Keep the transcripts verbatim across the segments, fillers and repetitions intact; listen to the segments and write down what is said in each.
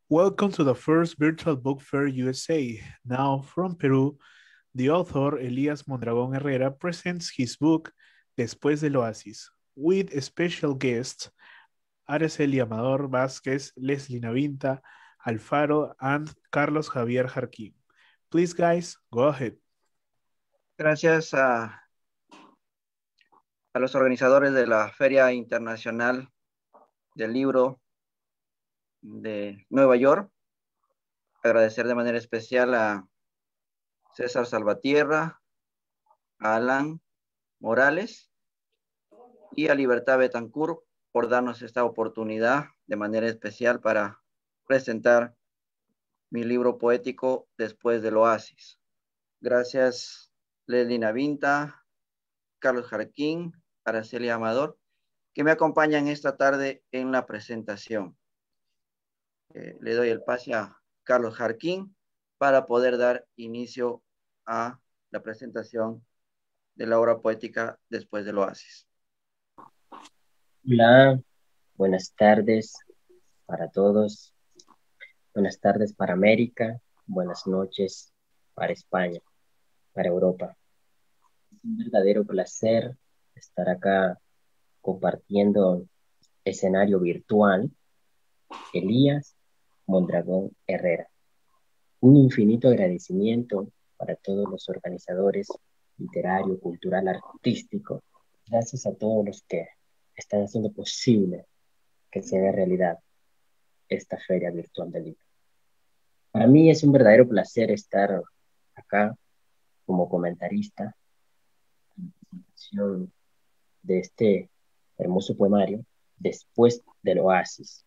Welcome to the first virtual book fair U S A. Now from Peru, the author Elías Mondragón Herrera presents his book Después del Oasis with special guests Araceli Amador Vázquez, Leslie Navinta, Alfaro, and Carlos Javier Jarquín. Please guys, go ahead. Gracias a, a los organizadores de la Feria Internacional del Libro de Nueva York. Agradecer de manera especial a César Salvatierra, a Alan Morales y a Libertad Betancourt por darnos esta oportunidad de manera especial para presentar mi libro poético Después del Oasis. Gracias Leslie Navinta, Carlos Jarquín, Araceli Amador, que me acompañan esta tarde en la presentación. Eh, le doy el pase a Carlos Jarquín para poder dar inicio a la presentación de la obra poética Después del Oasis. Hola, buenas tardes para todos. Buenas tardes para América, buenas noches para España, para Europa. Es un verdadero placer estar acá compartiendo escenario virtual. Elías Mondragón Herrera. Un infinito agradecimiento para todos los organizadores literario, cultural, artístico. Gracias a todos los que están haciendo posible que se haga realidad esta feria virtual del libro. Para mí es un verdadero placer estar acá como comentarista en la presentación de este hermoso poemario, Después del Oasis.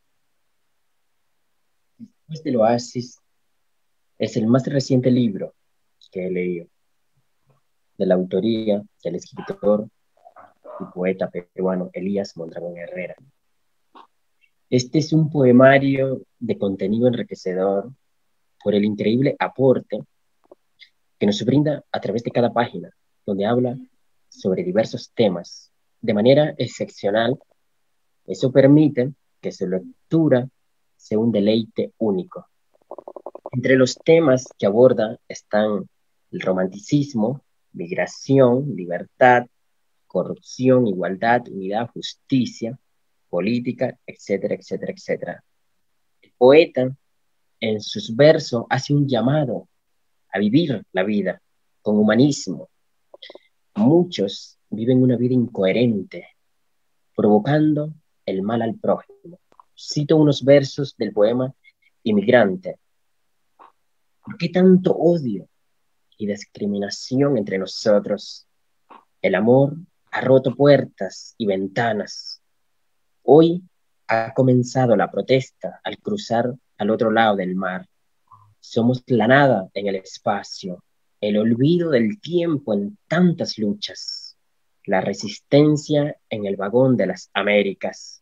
Después del Oasis es el más reciente libro que he leído, de la autoría del escritor y poeta peruano Elías Mondragón Herrera. Este es un poemario de contenido enriquecedor por el increíble aporte que nos brinda a través de cada página, donde habla sobre diversos temas de manera excepcional. Eso permite que su lectura sea un deleite único. Entre los temas que aborda están el romanticismo, migración, libertad, corrupción, igualdad, unidad, justicia, política, etcétera, etcétera, etcétera. El poeta, en sus versos, hace un llamado a vivir la vida con humanismo. Muchos viven una vida incoherente, provocando el mal al prójimo. Cito unos versos del poema Inmigrante. ¿Por qué tanto odio y discriminación entre nosotros? El amor ha roto puertas y ventanas. Hoy ha comenzado la protesta al cruzar al otro lado del mar. Somos la nada en el espacio, el olvido del tiempo en tantas luchas, la resistencia en el vagón de las Américas.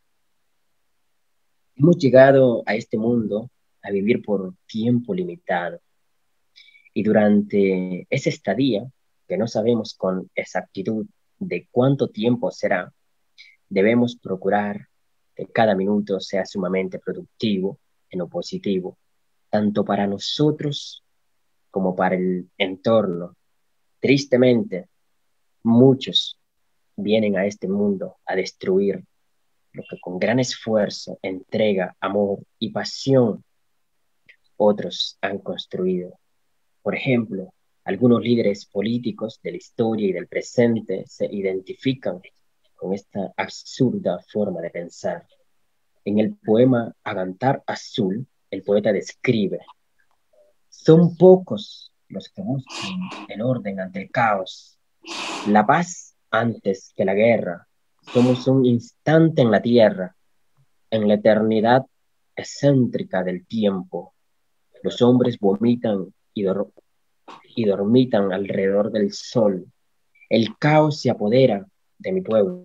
Hemos llegado a este mundo a vivir por tiempo limitado. Y durante esa estadía, que no sabemos con exactitud de cuánto tiempo será, debemos procurar que cada minuto sea sumamente productivo, en lo positivo, tanto para nosotros como para el entorno. Tristemente, muchos vienen a este mundo a destruir lo que con gran esfuerzo, entrega, amor y pasión otros han construido. Por ejemplo, algunos líderes políticos de la historia y del presente se identifican con esta absurda forma de pensar. En el poema Agantar Azul, el poeta describe: son pocos los que buscan el orden ante el caos, la paz antes que la guerra. Somos un instante en la tierra, en la eternidad excéntrica del tiempo. Los hombres vomitan y, dor y dormitan alrededor del sol. El caos se apodera de mi pueblo.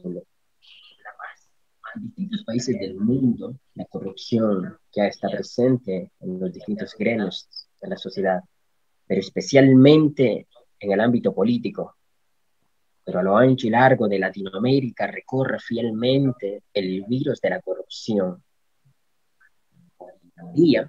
En distintos países del mundo, la corrupción ya está presente en los distintos gremios de la sociedad, pero especialmente en el ámbito político. Pero a lo ancho y largo de Latinoamérica recorre fielmente el virus de la corrupción. día,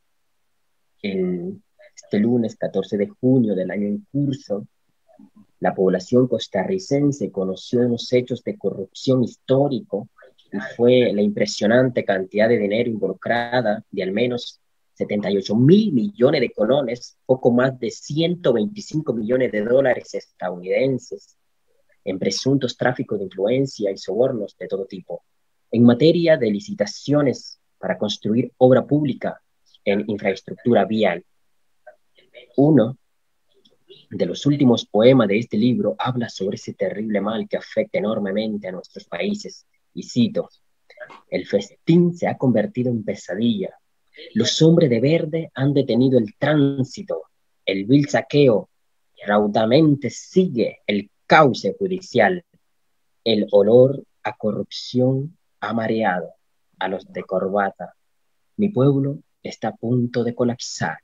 el, este lunes catorce de junio del año en curso, la población costarricense conoció unos hechos de corrupción histórico y fue la impresionante cantidad de dinero involucrada de al menos setenta y ocho mil millones de colones, poco más de ciento veinticinco millones de dólares estadounidenses, en presuntos tráficos de influencia y sobornos de todo tipo. En materia de licitaciones para construir obra pública en infraestructura vial, uno de los últimos poemas de este libro habla sobre ese terrible mal que afecta enormemente a nuestros países. Y cito: el festín se ha convertido en pesadilla. Los hombres de verde han detenido el tránsito. El vil saqueo raudamente sigue el cauce judicial. El olor a corrupción ha mareado a los de corbata. Mi pueblo está a punto de colapsar.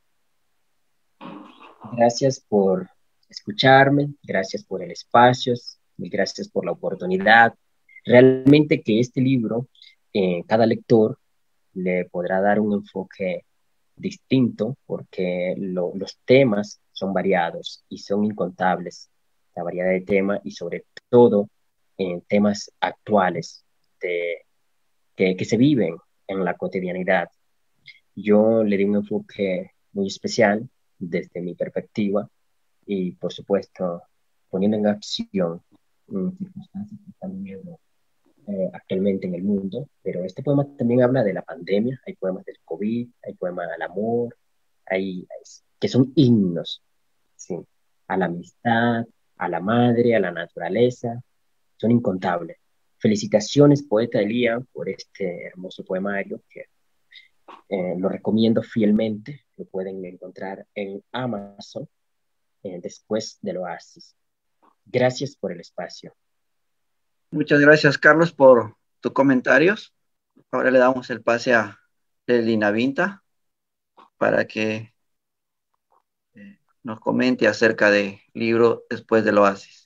Gracias por escucharme, gracias por el espacio, gracias por la oportunidad. Realmente que este libro, eh, cada lector le podrá dar un enfoque distinto porque lo, los temas son variados y son incontables, la variedad de temas y sobre todo eh, temas actuales de, que, que se viven en la cotidianidad. Yo le di un enfoque muy especial desde mi perspectiva y, por supuesto, poniendo en acción mm, circunstancias que están viviendo eh, actualmente en el mundo. Pero este poema también habla de la pandemia, hay poemas del COVID, hay poemas al amor, hay, hay que son himnos, ¿sí? A la amistad, a la madre, a la naturaleza, son incontables. Felicitaciones, poeta Elías, por este hermoso poemario que eh, lo recomiendo fielmente. Lo pueden encontrar en Amazon eh, después del Oasis. Gracias por el espacio. Muchas gracias, Carlos, por tus comentarios. Ahora le damos el pase a Lelina Vinta para que eh, nos comente acerca del libro Después del Oasis.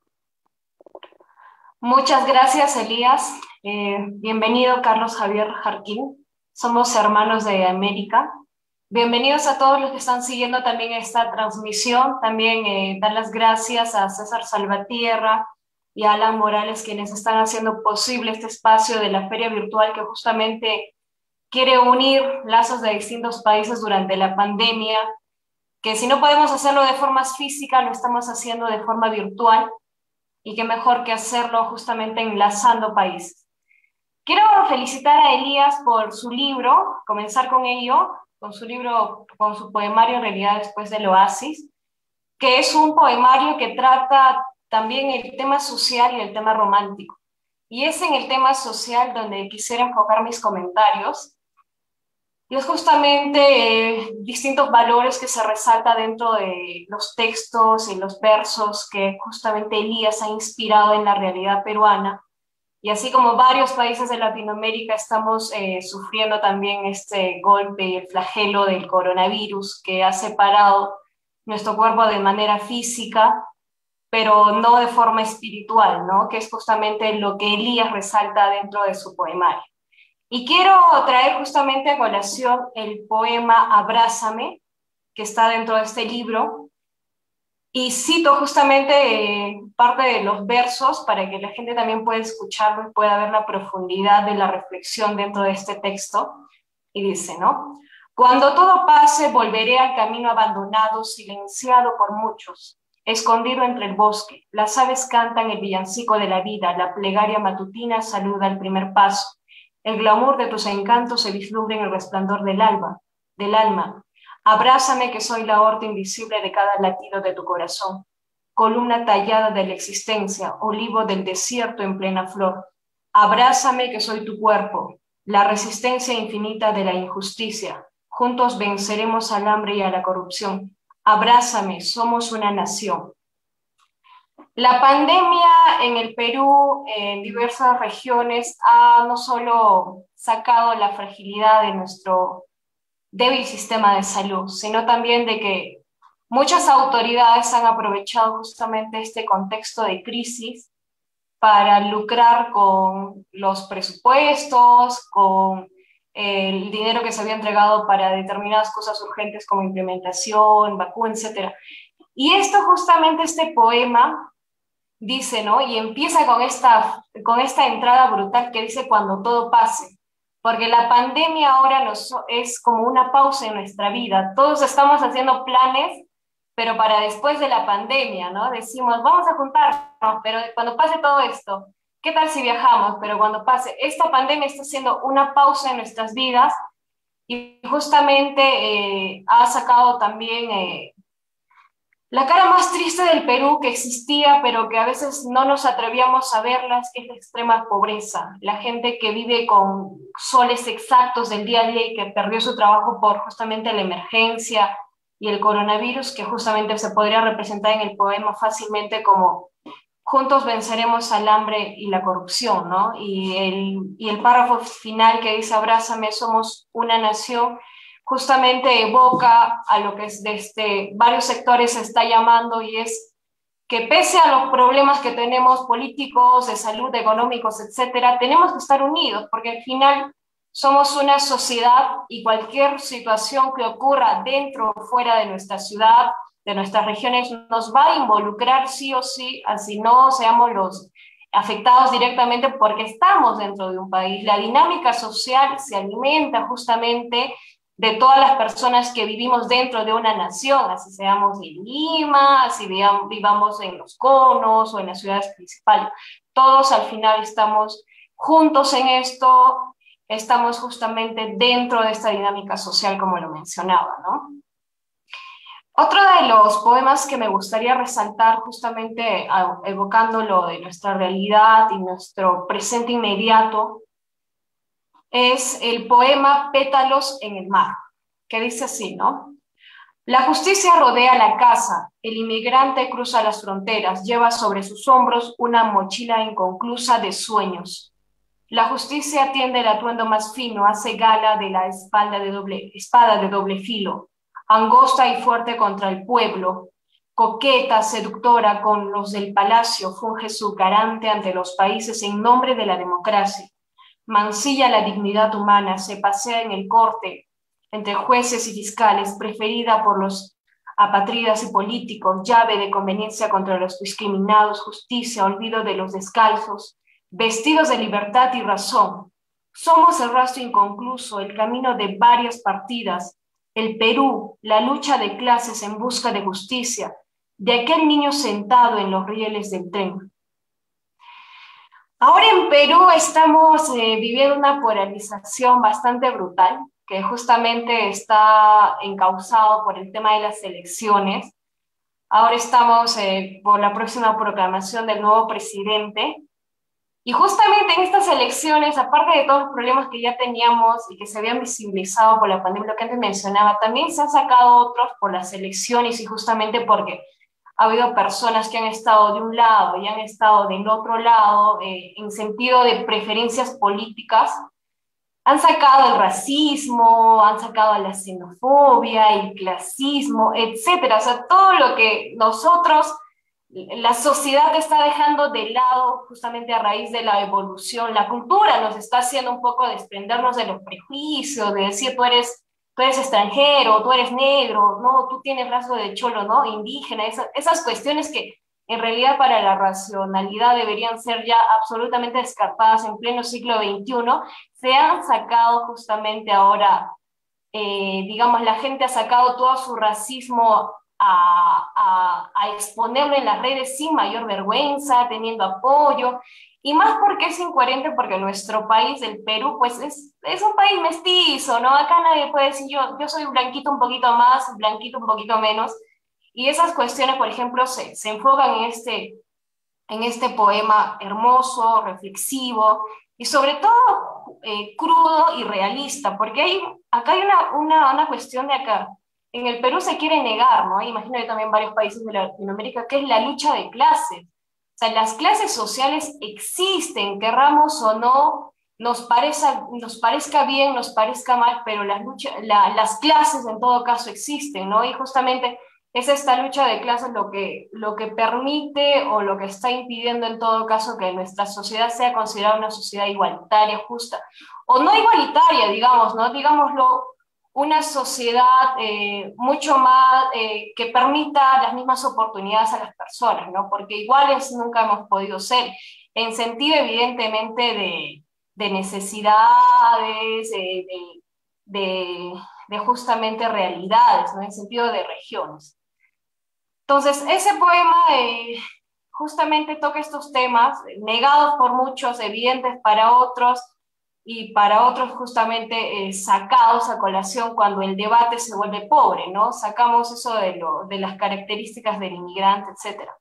Muchas gracias, Elías. Eh, bienvenido, Carlos Javier Jarquín. Somos hermanos de América. Bienvenidos a todos los que están siguiendo también esta transmisión. También eh, dar las gracias a César Salvatierra y a Alan Morales, quienes están haciendo posible este espacio de la feria virtual que justamente quiere unir lazos de distintos países durante la pandemia, que si no podemos hacerlo de forma física, lo estamos haciendo de forma virtual, y qué mejor que hacerlo justamente enlazando países. Quiero felicitar a Elías por su libro, comenzar con ello, con su libro, con su poemario en realidad Después del Oasis, que es un poemario que trata también el tema social y el tema romántico. Y es en el tema social donde quisiera enfocar mis comentarios. Y es justamente eh, distintos valores que se resalta dentro de los textos y los versos que justamente Elías ha inspirado en la realidad peruana. Y así como varios países de Latinoamérica estamos eh, sufriendo también este golpe y el flagelo del coronavirus que ha separado nuestro cuerpo de manera física, pero no de forma espiritual, ¿no? Que es justamente lo que Elías resalta dentro de su poemario. Y quiero traer justamente a colación el poema Abrázame, que está dentro de este libro, y cito justamente eh, parte de los versos para que la gente también pueda escucharlo y pueda ver la profundidad de la reflexión dentro de este texto. Y dice, ¿no? Cuando todo pase, volveré al camino abandonado, silenciado por muchos, escondido entre el bosque. Las aves cantan el villancico de la vida, la plegaria matutina saluda el primer paso. El glamour de tus encantos se vislumbra en el resplandor del alba, del alma. Abrázame que soy la aorta invisible de cada latido de tu corazón. Columna tallada de la existencia, olivo del desierto en plena flor. Abrázame que soy tu cuerpo, la resistencia infinita de la injusticia. Juntos venceremos al hambre y a la corrupción. Abrázame, somos una nación. La pandemia en el Perú, en diversas regiones, ha no solo sacado la fragilidad de nuestro débil sistema de salud, sino también de que muchas autoridades han aprovechado justamente este contexto de crisis para lucrar con los presupuestos, con el dinero que se había entregado para determinadas cosas urgentes como implementación, vacuna, etcétera. Y esto justamente, este poema dice, ¿no? Y empieza con esta, con esta entrada brutal que dice cuando todo pase, porque la pandemia ahora nos, es como una pausa en nuestra vida. Todos estamos haciendo planes, pero para después de la pandemia, ¿no? Decimos, vamos a juntarnos, pero cuando pase todo esto, ¿qué tal si viajamos? Pero cuando pase, esta pandemia está haciendo una pausa en nuestras vidas y justamente eh, ha sacado también eh, la cara más triste del Perú que existía, pero que a veces no nos atrevíamos a verla, es que es la extrema pobreza. La gente que vive con soles exactos del día a día y que perdió su trabajo por justamente la emergencia y el coronavirus, que justamente se podría representar en el poema fácilmente como juntos venceremos al hambre y la corrupción, ¿no? Y el, y el párrafo final que dice, abrázame, somos una nación, justamente evoca a lo que desde varios sectores se está llamando, y es que pese a los problemas que tenemos políticos, de salud, económicos, etcétera, tenemos que estar unidos, porque al final somos una sociedad y cualquier situación que ocurra dentro o fuera de nuestra ciudad, de nuestras regiones, nos va a involucrar sí o sí, así no seamos los afectados directamente porque estamos dentro de un país. La dinámica social se alimenta justamente de todas las personas que vivimos dentro de una nación, así seamos en Lima, así vivamos en los conos o en las ciudades principales. Todos al final estamos juntos en esto, estamos justamente dentro de esta dinámica social, como lo mencionaba, ¿no? Otro de los poemas que me gustaría resaltar, justamente evocando lo de nuestra realidad y nuestro presente inmediato, es el poema Pétalos en el mar, que dice así, ¿no? La justicia rodea la casa, el inmigrante cruza las fronteras, lleva sobre sus hombros una mochila inconclusa de sueños. La justicia tiende el atuendo más fino, hace gala de la espalda de doble, espada de doble filo, angosta y fuerte contra el pueblo, coqueta, seductora con los del palacio, funge su garante ante los países en nombre de la democracia. Mancilla la dignidad humana, se pasea en el corte entre jueces y fiscales, preferida por los apátridas y políticos, llave de conveniencia contra los discriminados, justicia, olvido de los descalzos, vestidos de libertad y razón. Somos el rastro inconcluso, el camino de varias partidas, el Perú, la lucha de clases en busca de justicia, de aquel niño sentado en los rieles del tren. Ahora en Perú estamos eh, viviendo una polarización bastante brutal, que justamente está encauzado por el tema de las elecciones. Ahora estamos eh, por la próxima proclamación del nuevo presidente, y justamente en estas elecciones, aparte de todos los problemas que ya teníamos y que se habían visibilizado por la pandemia, lo que antes mencionaba, también se han sacado otros por las elecciones, y justamente porque ha habido personas que han estado de un lado y han estado del otro lado, eh, en sentido de preferencias políticas, han sacado el racismo, han sacado la xenofobia, el clasismo, etcétera. O sea, todo lo que nosotros, la sociedad está dejando de lado justamente a raíz de la evolución. La cultura nos está haciendo un poco desprendernos de los prejuicios, de decir tú eres, tú eres extranjero, tú eres negro, no, tú tienes rasgo de cholo, ¿no? Indígena, esas, esas cuestiones que en realidad para la racionalidad deberían ser ya absolutamente descartadas en pleno siglo veintiuno, se han sacado justamente ahora, eh, digamos, la gente ha sacado todo su racismo a, a, a exponerlo en las redes sin mayor vergüenza, teniendo apoyo, y más porque es incoherente, porque nuestro país, el Perú, pues es, es un país mestizo, ¿no? Acá nadie puede decir yo, yo soy blanquito un poquito más, blanquito un poquito menos, y esas cuestiones, por ejemplo, se, se enfocan en este, en este poema hermoso, reflexivo, y sobre todo eh, crudo y realista, porque hay, acá hay una, una, una cuestión de acá. En el Perú se quiere negar, ¿no? Imagino que también varios países de Latinoamérica, que es la lucha de clases. O sea, las clases sociales existen, querramos o no, nos parezca, nos parezca bien, nos parezca mal, pero las, lucha, la, las clases en todo caso existen, ¿no? Y justamente es esta lucha de clases lo que, lo que permite o lo que está impidiendo en todo caso que nuestra sociedad sea considerada una sociedad igualitaria, justa, o no igualitaria, digamos, ¿no? Digámoslo, una sociedad eh, mucho más, eh, que permita las mismas oportunidades a las personas, ¿no? Porque iguales nunca hemos podido ser, en sentido evidentemente de, de necesidades, de, de, de, de justamente realidades, ¿no? En sentido de regiones. Entonces, ese poema eh, justamente toca estos temas, negados por muchos, evidentes para otros, y para otros justamente eh, sacados a colación cuando el debate se vuelve pobre, ¿no? Sacamos eso de, lo, de las características del inmigrante, etcétera.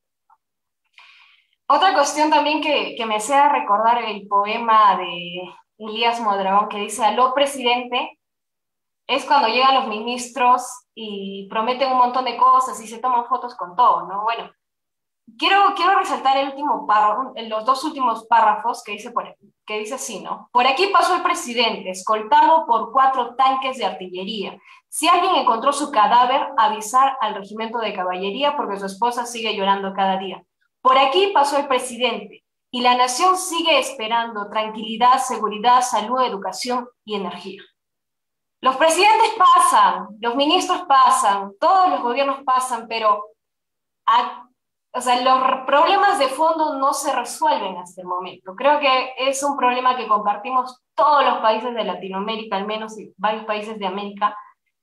Otra cuestión también que, que me hacía recordar el poema de Elías Mondragón que dice: aló, presidente, es cuando llegan los ministros y prometen un montón de cosas y se toman fotos con todo, ¿no? Bueno, quiero, quiero resaltar el último párrafo, los dos últimos párrafos que dice, por, que dice así, ¿no? Por aquí pasó el presidente, escoltado por cuatro tanques de artillería. Si alguien encontró su cadáver, avisar al regimiento de caballería porque su esposa sigue llorando cada día. Por aquí pasó el presidente y la nación sigue esperando tranquilidad, seguridad, salud, educación y energía. Los presidentes pasan, los ministros pasan, todos los gobiernos pasan, pero a, o sea, los problemas de fondo no se resuelven hasta el momento. Creo que es un problema que compartimos todos los países de Latinoamérica, al menos y varios países de América,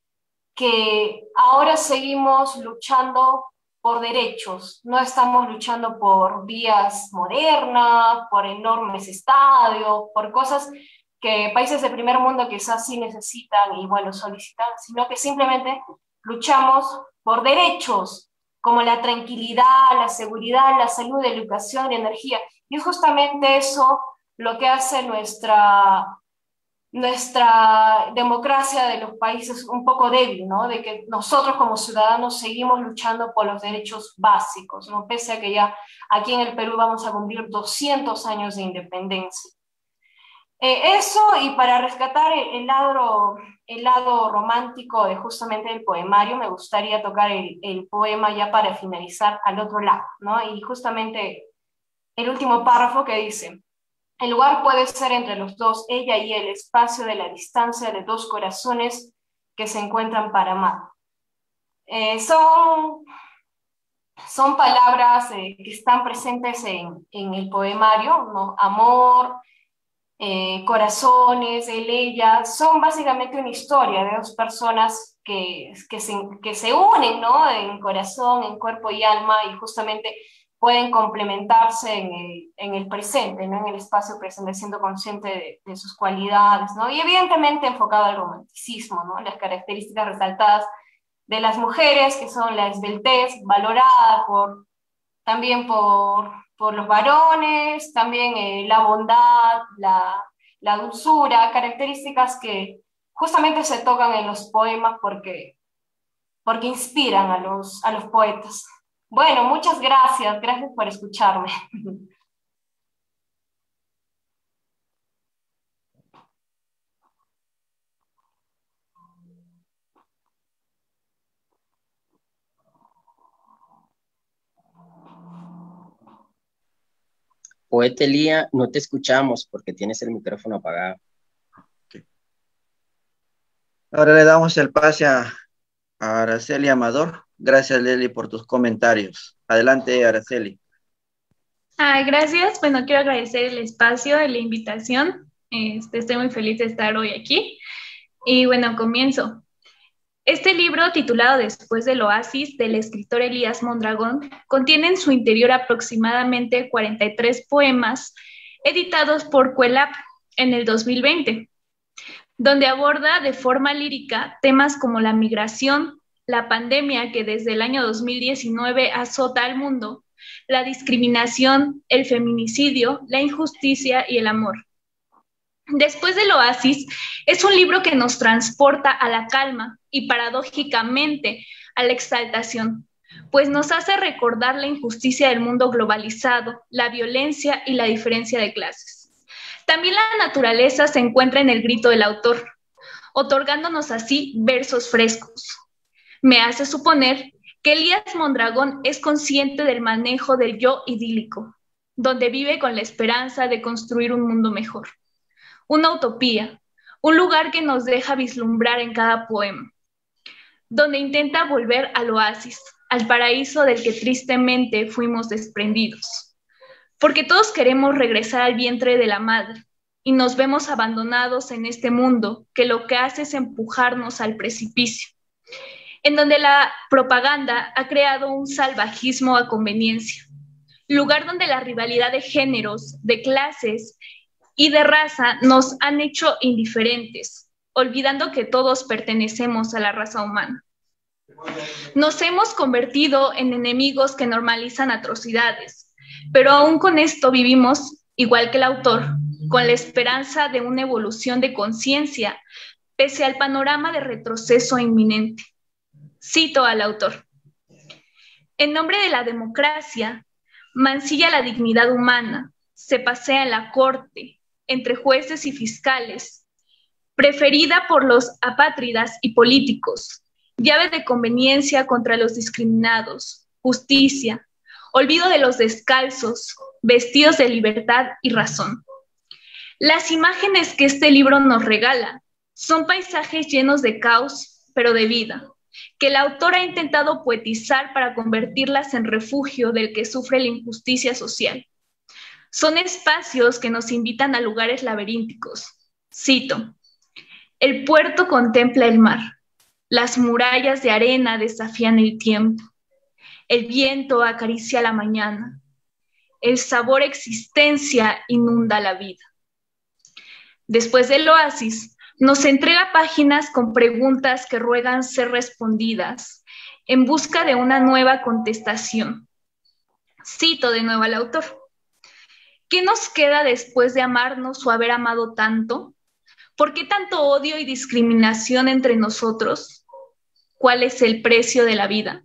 que ahora seguimos luchando por derechos, no estamos luchando por vías modernas, por enormes estadios, por cosas que países de primer mundo quizás sí necesitan y bueno, solicitan, sino que simplemente luchamos por derechos, como la tranquilidad, la seguridad, la salud, la educación, la energía. Y es justamente eso lo que hace nuestra, nuestra democracia de los países un poco débil, ¿no? De que nosotros como ciudadanos seguimos luchando por los derechos básicos, ¿no? Pese a que ya aquí en el Perú vamos a cumplir doscientos años de independencia. Eh, eso, y para rescatar el, el, lado, el lado romántico de justamente el poemario, me gustaría tocar el, el poema ya para finalizar al otro lado, ¿no? Y justamente el último párrafo que dice: el lugar puede ser entre los dos, ella y el espacio de la distancia de dos corazones que se encuentran para amar. Eh, son, son palabras eh, que están presentes en, en el poemario, ¿no? Amor, Eh, corazones, él, ella, son básicamente una historia de dos personas que, que, se, que se unen, ¿no? En corazón, en cuerpo y alma, y justamente pueden complementarse en el, en el presente, ¿no? En el espacio presente, siendo consciente de, de sus cualidades, ¿no? Y evidentemente enfocado al romanticismo, ¿no? Las características resaltadas de las mujeres, que son la esbeltez, valorada por, también por... por los varones, también eh, la bondad, la, la dulzura, características que justamente se tocan en los poemas porque, porque inspiran a los, a los poetas. Bueno, muchas gracias, gracias por escucharme. Poeta Elía, no te escuchamos porque tienes el micrófono apagado. Okay. Ahora le damos el pase a, a Araceli Amador. Gracias, Leli, por tus comentarios. Adelante, Araceli. Ah, gracias. Bueno, quiero agradecer el espacio, la invitación. Este, estoy muy feliz de estar hoy aquí. Y bueno, comienzo. Este libro, titulado Después del Oasis, del escritor Elías Mondragón, contiene en su interior aproximadamente cuarenta y tres poemas editados por Cuelap en el dos mil veinte, donde aborda de forma lírica temas como la migración, la pandemia que desde el año dos mil diecinueve azota al mundo, la discriminación, el feminicidio, la injusticia y el amor. Después del Oasis es un libro que nos transporta a la calma y paradójicamente a la exaltación, pues nos hace recordar la injusticia del mundo globalizado, la violencia y la diferencia de clases. También la naturaleza se encuentra en el grito del autor, otorgándonos así versos frescos. Me hace suponer que Elías Mondragón es consciente del manejo del yo idílico, donde vive con la esperanza de construir un mundo mejor, una utopía, un lugar que nos deja vislumbrar en cada poema, donde intenta volver al oasis, al paraíso del que tristemente fuimos desprendidos. Porque todos queremos regresar al vientre de la madre y nos vemos abandonados en este mundo que lo que hace es empujarnos al precipicio, en donde la propaganda ha creado un salvajismo a conveniencia, lugar donde la rivalidad de géneros, de clases y de raza nos han hecho indiferentes, olvidando que todos pertenecemos a la raza humana. Nos hemos convertido en enemigos que normalizan atrocidades, pero aún con esto vivimos, igual que el autor, con la esperanza de una evolución de conciencia, pese al panorama de retroceso inminente. Cito al autor: en nombre de la democracia, mancilla la dignidad humana, se pasea en la corte, entre jueces y fiscales, preferida por los apátridas y políticos, llave de conveniencia contra los discriminados, justicia, olvido de los descalzos, vestidos de libertad y razón. Las imágenes que este libro nos regala son paisajes llenos de caos, pero de vida, que el autor ha intentado poetizar para convertirlas en refugio del que sufre la injusticia social. Son espacios que nos invitan a lugares laberínticos. Cito: el puerto contempla el mar, las murallas de arena desafían el tiempo, el viento acaricia la mañana, el sabor existencia inunda la vida. Después del oasis, nos entrega páginas con preguntas que ruegan ser respondidas en busca de una nueva contestación. Cito de nuevo al autor: ¿qué nos queda después de amarnos o haber amado tanto? ¿Por qué tanto odio y discriminación entre nosotros? ¿Cuál es el precio de la vida?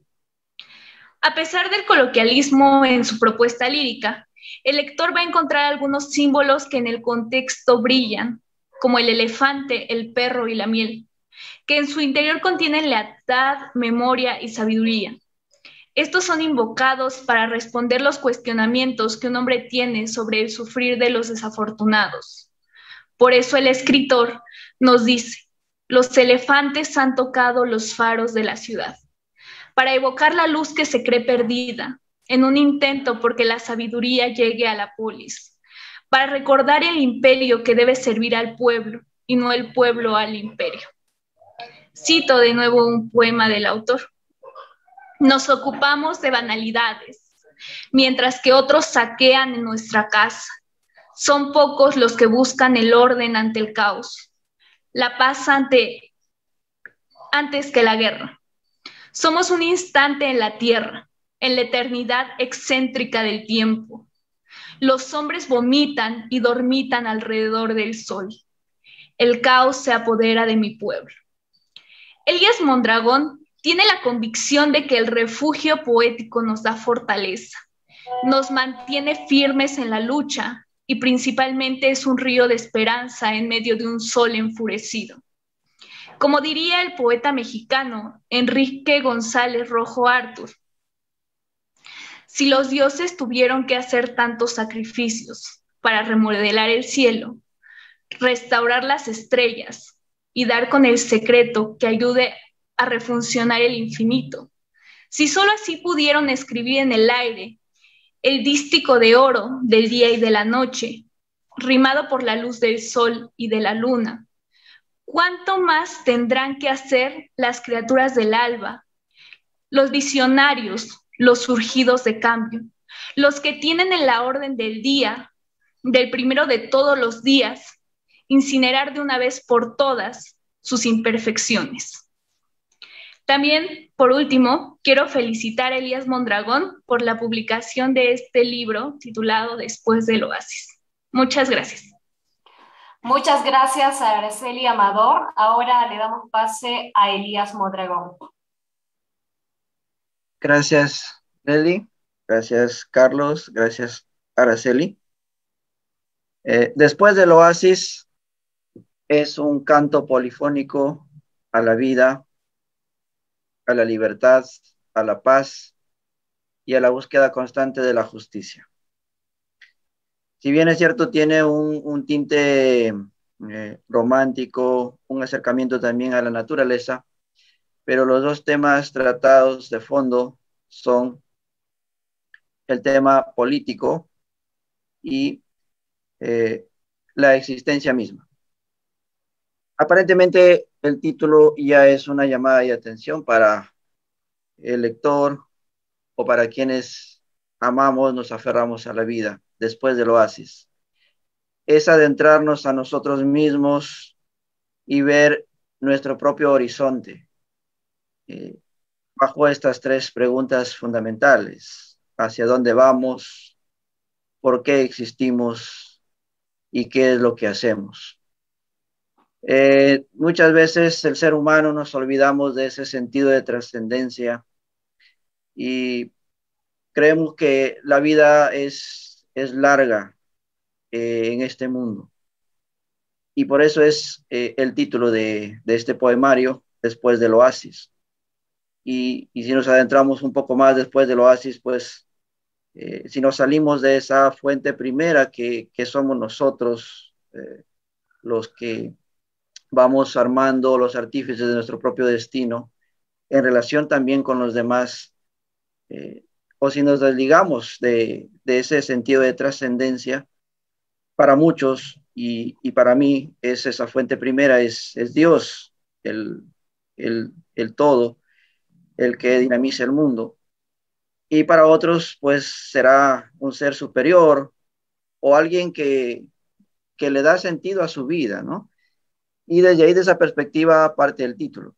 A pesar del coloquialismo en su propuesta lírica, el lector va a encontrar algunos símbolos que en el contexto brillan, como el elefante, el perro y la miel, que en su interior contienen lealtad, memoria y sabiduría. Estos son invocados para responder los cuestionamientos que un hombre tiene sobre el sufrir de los desafortunados. Por eso el escritor nos dice: los elefantes han tocado los faros de la ciudad, para evocar la luz que se cree perdida, en un intento porque la sabiduría llegue a la polis, para recordar el imperio que debe servir al pueblo y no el pueblo al imperio. Cito de nuevo un poema del autor: nos ocupamos de banalidades, mientras que otros saquean en nuestra casa. Son pocos los que buscan el orden ante el caos, la paz ante, antes que la guerra. Somos un instante en la tierra, en la eternidad excéntrica del tiempo. Los hombres vomitan y dormitan alrededor del sol. El caos se apodera de mi pueblo. Elías Mondragón tiene la convicción de que el refugio poético nos da fortaleza, nos mantiene firmes en la lucha y principalmente es un río de esperanza en medio de un sol enfurecido. Como diría el poeta mexicano Enrique González Rojo Artur, si los dioses tuvieron que hacer tantos sacrificios para remodelar el cielo, restaurar las estrellas y dar con el secreto que ayude a refuncionar el infinito, si solo así pudieron escribir en el aire el dístico de oro del día y de la noche, rimado por la luz del sol y de la luna, ¿cuánto más tendrán que hacer las criaturas del alba, los visionarios, los surgidos de cambio, los que tienen en la orden del día, del primero de todos los días, incinerar de una vez por todas sus imperfecciones? También, por último, quiero felicitar a Elías Mondragón por la publicación de este libro titulado Después del Oasis. Muchas gracias. Muchas gracias a Araceli Amador. Ahora le damos pase a Elías Mondragón. Gracias, Nelly. Gracias, Carlos. Gracias, Araceli. Eh, Después del Oasis es un canto polifónico a la vida, a la libertad, a la paz y a la búsqueda constante de la justicia. Si bien es cierto, tiene un, un tinte eh, romántico, un acercamiento también a la naturaleza, pero los dos temas tratados de fondo son el tema político y eh, la existencia misma. Aparentemente el título ya es una llamada de atención para el lector o para quienes amamos, nos aferramos a la vida después del oasis. Es adentrarnos a nosotros mismos y ver nuestro propio horizonte eh, bajo estas tres preguntas fundamentales: ¿hacia dónde vamos? ¿Por qué existimos? ¿Y qué es lo que hacemos? Eh, muchas veces el ser humano nos olvidamos de ese sentido de trascendencia y creemos que la vida es, es larga eh, en este mundo. Y por eso es eh, el título de, de este poemario, Después del Oasis. Y, y si nos adentramos un poco más después del oasis, pues eh, si nos salimos de esa fuente primera que, que somos nosotros, eh, los que vamos armando los artífices de nuestro propio destino, en relación también con los demás, eh, o si nos desligamos de, de ese sentido de trascendencia, para muchos y, y para mí es esa fuente primera, es, es Dios, el, el, el todo, el que dinamiza el mundo. Y para otros, pues será un ser superior o alguien que, que le da sentido a su vida, ¿no? Y desde ahí, de esa perspectiva, parte el título.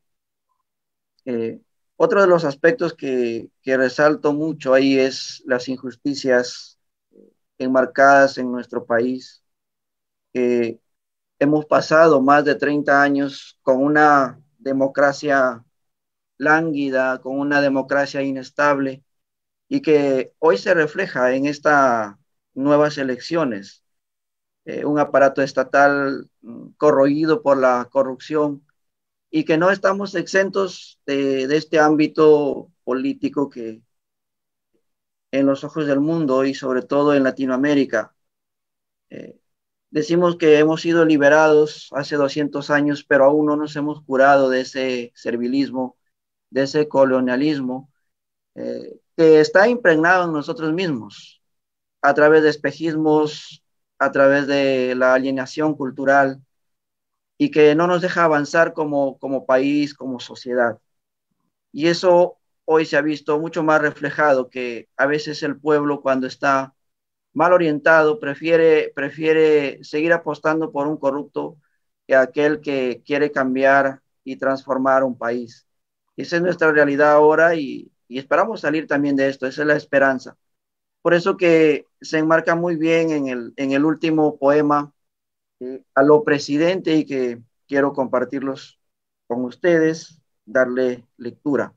Eh, otro de los aspectos que, que resalto mucho ahí es las injusticias enmarcadas en nuestro país. Eh, hemos pasado más de treinta años con una democracia lánguida, con una democracia inestable, y que hoy se refleja en estas nuevas elecciones. Eh, un aparato estatal mm, corroído por la corrupción y que no estamos exentos de, de este ámbito político que en los ojos del mundo y sobre todo en Latinoamérica, eh, decimos que hemos sido liberados hace doscientos años, pero aún no nos hemos curado de ese servilismo, de ese colonialismo, eh, que está impregnado en nosotros mismos, a través de espejismos, a través de la alienación cultural, y que no nos deja avanzar como, como país, como sociedad. Y eso hoy se ha visto mucho más reflejado, que a veces el pueblo, cuando está mal orientado, prefiere, prefiere seguir apostando por un corrupto que aquel que quiere cambiar y transformar un país. Esa es nuestra realidad ahora y, y esperamos salir también de esto. Esa es la esperanza. Por eso que se enmarca muy bien en el, en el último poema, eh, a lo presidente, y que quiero compartirlos con ustedes, darle lectura.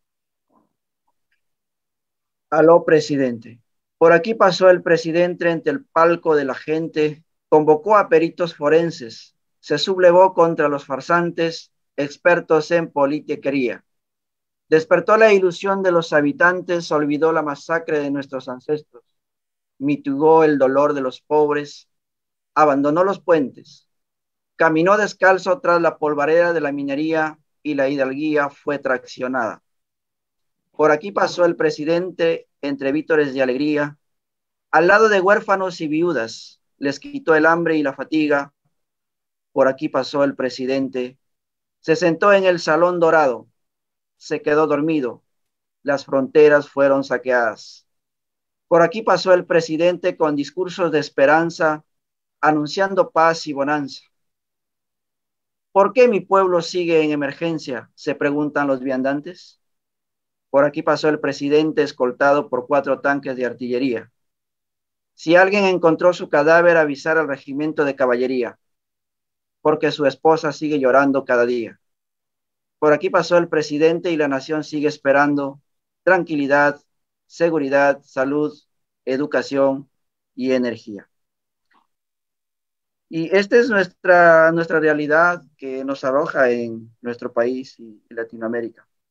A lo presidente. Por aquí pasó el presidente entre el palco de la gente, convocó a peritos forenses, se sublevó contra los farsantes, expertos en politiquería. Despertó la ilusión de los habitantes, olvidó la masacre de nuestros ancestros, mitigó el dolor de los pobres, abandonó los puentes, caminó descalzo tras la polvareda de la minería y la hidalguía fue traccionada. Por aquí pasó el presidente entre vítores de alegría, al lado de huérfanos y viudas, les quitó el hambre y la fatiga. Por aquí pasó el presidente, se sentó en el salón dorado, se quedó dormido, las fronteras fueron saqueadas. Por aquí pasó el presidente con discursos de esperanza, anunciando paz y bonanza. ¿Por qué mi pueblo sigue en emergencia?, se preguntan los viandantes. Por aquí pasó el presidente escoltado por cuatro tanques de artillería. Si alguien encontró su cadáver, avisar al regimiento de caballería, porque su esposa sigue llorando cada día. Por aquí pasó el presidente y la nación sigue esperando tranquilidad, seguridad, salud, educación y energía. Y esta es nuestra, nuestra realidad que nos arroja en nuestro país y Latinoamérica.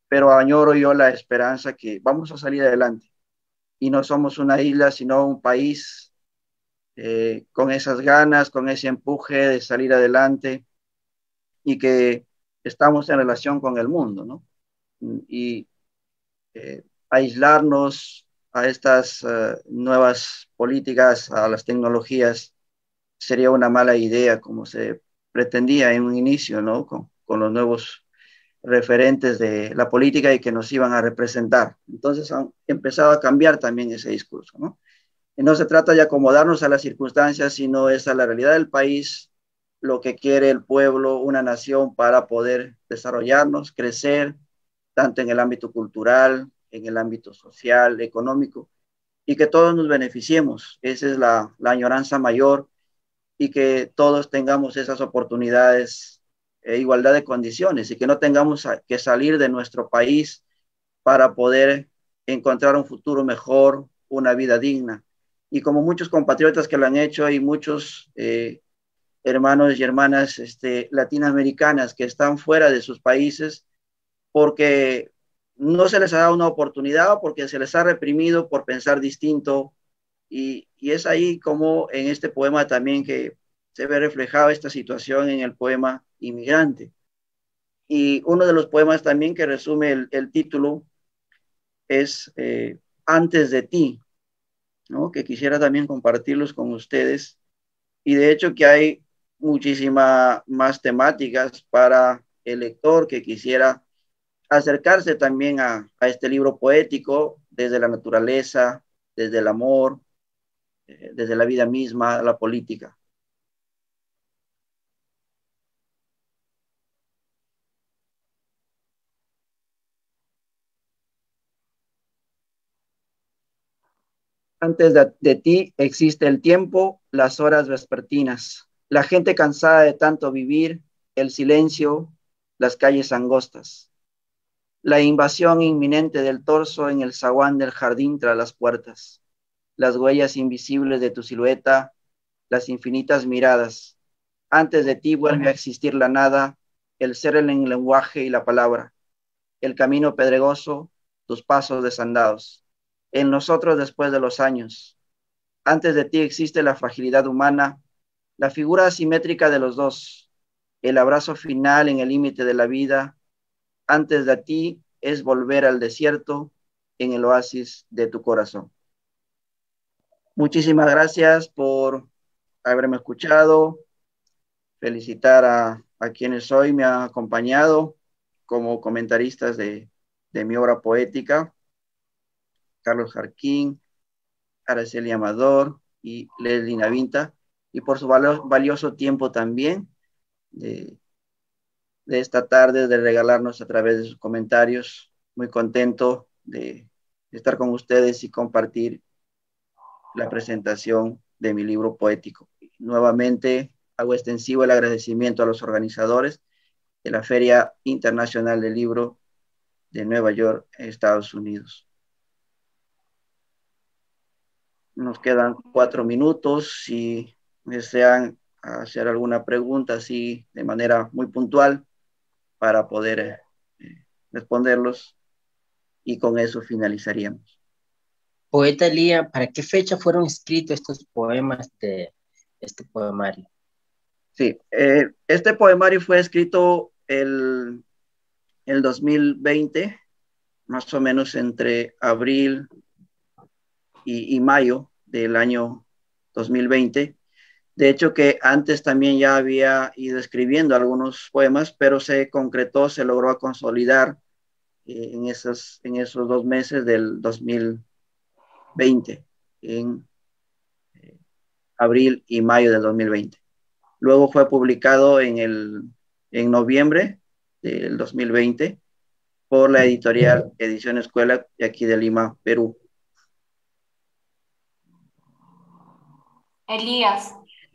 pero añoro yo la esperanza que vamos a salir adelante. Y no somos una isla, sino un país eh, con esas ganas, con ese empuje de salir adelante y que estamos en relación con el mundo, ¿no? Y eh, aislarnos a estas uh, nuevas políticas, a las tecnologías, sería una mala idea como se pretendía en un inicio, ¿no? Con, con los nuevos referentes de la política y que nos iban a representar. Entonces han empezado a cambiar también ese discurso, ¿no? Y no se trata de acomodarnos a las circunstancias, sino es a la realidad del país, lo que quiere el pueblo, una nación para poder desarrollarnos, crecer, tanto en el ámbito cultural, en el ámbito social, económico, y que todos nos beneficiemos. Esa es la, la añoranza mayor, y que todos tengamos esas oportunidades e igualdad de condiciones y que no tengamos que salir de nuestro país para poder encontrar un futuro mejor, una vida digna. Y como muchos compatriotas que lo han hecho, hay muchos eh, hermanos y hermanas este, latinoamericanas que están fuera de sus países porque no se les ha dado una oportunidad o porque se les ha reprimido por pensar distinto. Y, y es ahí como en este poema también que se ve reflejada esta situación en el poema Inmigrante. Y uno de los poemas también que resume el, el título es eh, Antes de ti, ¿no? Que quisiera también compartirlos con ustedes. Y de hecho que hay muchísimas más temáticas para el lector que quisiera acercarse también a, a este libro poético desde la naturaleza, desde el amor, eh, desde la vida misma, la política. Antes de, de ti existe el tiempo, las horas vespertinas, la gente cansada de tanto vivir, el silencio, las calles angostas, la invasión inminente del torso en el zaguán del jardín tras las puertas, las huellas invisibles de tu silueta, las infinitas miradas. Antes de ti vuelve a existir la nada, el ser en el lenguaje y la palabra, el camino pedregoso, tus pasos desandados. En nosotros después de los años. Antes de ti existe la fragilidad humana, la figura asimétrica de los dos, el abrazo final en el límite de la vida. Antes de ti es volver al desierto en el oasis de tu corazón. Muchísimas gracias por haberme escuchado. Felicitar a, a quienes hoy me han acompañado como comentaristas de, de mi obra poética, Carlos Jarquín, Araceli Amador y Leslie Navinta, y por su valioso tiempo también de, de esta tarde, de regalarnos a través de sus comentarios. Muy contento de, de estar con ustedes y compartir la presentación de mi libro poético. Nuevamente hago extensivo el agradecimiento a los organizadores de la Feria Internacional del Libro de Nueva York, Estados Unidos. Nos quedan cuatro minutos. Si desean hacer alguna pregunta así de manera muy puntual para poder eh, responderlos, y con eso finalizaríamos. Poeta Elías, ¿para qué fecha fueron escritos estos poemas de este poemario? Sí, eh, este poemario fue escrito el, el dos mil veinte, más o menos entre abril y, y mayo del año dos mil veinte. De hecho que antes también ya había ido escribiendo algunos poemas, pero se concretó, se logró consolidar eh, en, esos, en esos dos meses del dos mil veinte, en eh, abril y mayo del dos mil veinte. Luego fue publicado en, el, en noviembre del dos mil veinte por la editorial Edición Escuela de aquí de Lima, Perú. Elías,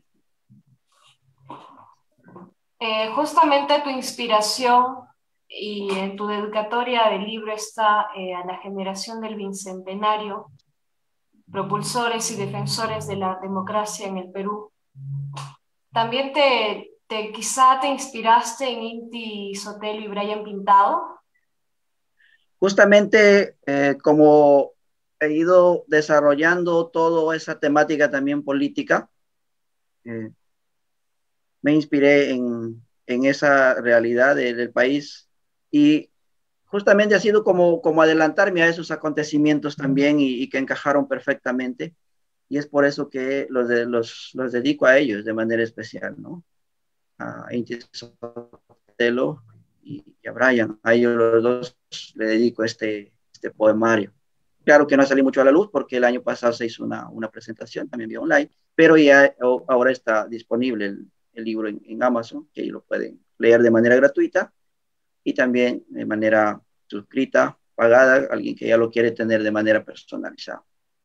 eh, justamente tu inspiración y en tu dedicatoria del libro está eh, a la generación del bicentenario, propulsores y defensores de la democracia en el Perú. También te, te quizá te inspiraste en Inti Sotelo y Brian Pintado. justamente eh, como he ido desarrollando toda esa temática también política, eh, me inspiré en, en esa realidad de, del país y justamente ha sido como, como adelantarme a esos acontecimientos también y, y que encajaron perfectamente. Y es por eso que los, de, los, los dedico a ellos de manera especial, ¿no? A Inti Sotelo y, y a Brian. A ellos los dos le dedico este, este poemario. Claro que no salí mucho a la luz porque el año pasado se hizo una, una presentación también vía online, pero ya ahora está disponible el, el libro en, en Amazon, que lo pueden leer de manera gratuita y también de manera suscrita, pagada, alguien que ya lo quiere tener de manera personalizada.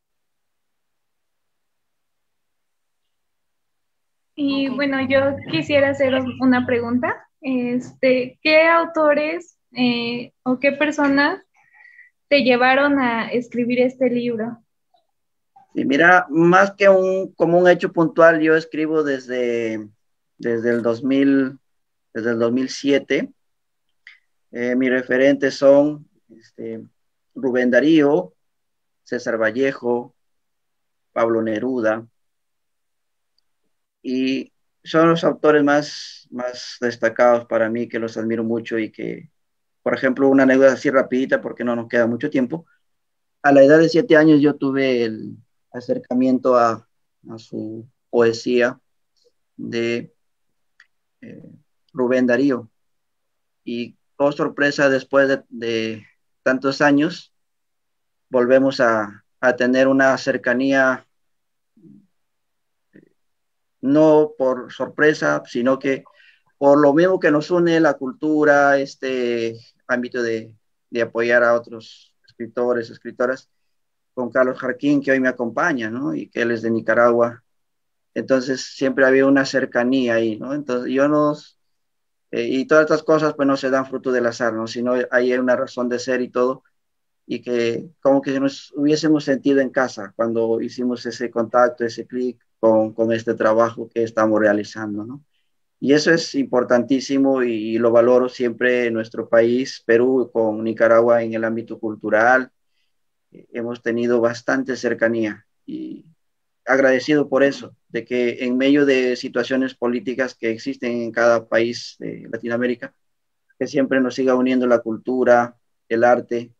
Y bueno, yo quisiera hacer una pregunta. Este, ¿qué autores eh, o qué personas te llevaron a escribir este libro? Sí, mira, más que un, como un hecho puntual, yo escribo desde, desde el dos mil, desde el dos mil siete. Eh, mis referentes son este, Rubén Darío, César Vallejo, Pablo Neruda, y son los autores más, más destacados para mí, que los admiro mucho y que, por ejemplo, una anécdota así rapidita, porque no nos queda mucho tiempo. A la edad de siete años yo tuve el acercamiento a, a su poesía de eh, Rubén Darío. Y, oh sorpresa, después de, de tantos años, volvemos a, a tener una cercanía, no por sorpresa, sino que por lo mismo que nos une la cultura, este ámbito de, de apoyar a otros escritores, escritoras, con Carlos Jarquín, que hoy me acompaña, ¿no? Y que él es de Nicaragua. Entonces siempre había una cercanía ahí, ¿no? Entonces yo nos, eh, y todas estas cosas pues no se dan fruto del azar, ¿no? Sino hay una razón de ser y todo, y que como que nos hubiésemos sentido en casa cuando hicimos ese contacto, ese clic con, con este trabajo que estamos realizando, ¿no? Y eso es importantísimo y, y lo valoro siempre en nuestro país, Perú, con Nicaragua en el ámbito cultural. Eh, hemos tenido bastante cercanía y agradecido por eso, de que en medio de situaciones políticas que existen en cada país de Latinoamérica, que siempre nos siga uniendo la cultura, el arte,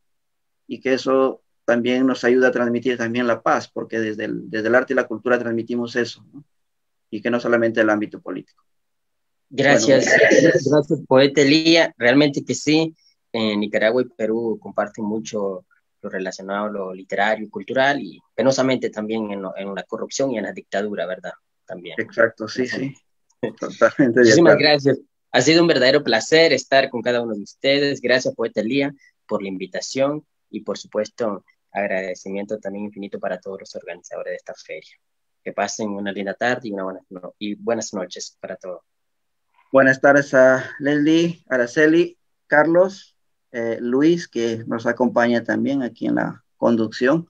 y que eso también nos ayuda a transmitir también la paz, porque desde el, desde el arte y la cultura transmitimos eso, ¿no? Y que no solamente el ámbito político. Gracias, bueno, gracias, poeta Elías. Realmente que sí, en Nicaragua y Perú comparten mucho lo relacionado a lo literario y cultural, y penosamente también en, lo, en la corrupción y en la dictadura, ¿verdad? También. Exacto, sí, sí. Totalmente. Muchísimas gracias. Ha sido un verdadero placer estar con cada uno de ustedes. Gracias, poeta Elías, por la invitación y, por supuesto, agradecimiento también infinito para todos los organizadores de esta feria. Que pasen una linda tarde y, una buena no y buenas noches para todos. Buenas tardes a Leslie, Araceli, Carlos, eh, Luis, que nos acompaña también aquí en la conducción,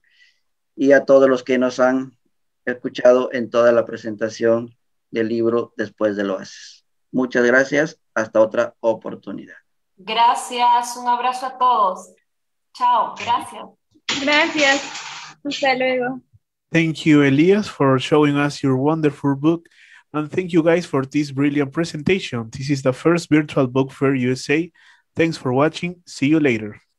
y a todos los que nos han escuchado en toda la presentación del libro Después del Oasis. Muchas gracias. Hasta otra oportunidad. Gracias. Un abrazo a todos. Chao. Gracias. Gracias. Hasta luego. Thank you, Elias, for showing us your wonderful book. And thank you guys for this brilliant presentation. This is the first Virtual Book Fair U S A. Thanks for watching. See you later.